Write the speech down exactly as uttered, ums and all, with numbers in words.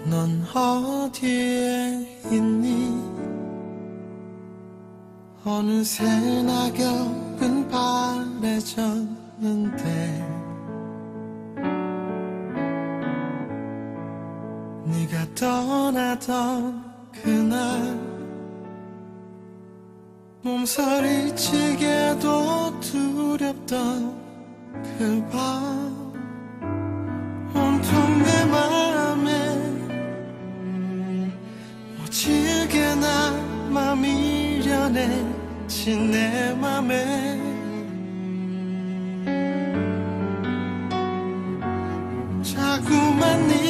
넌 어디에 있니? 어느새 낙엽은 바래졌는데 네가 떠나던 그날 몸서리치게도 두렵던 그 밤 온통 내 맘에 모질게 남아 미련해진 내 맘에 자꾸만 네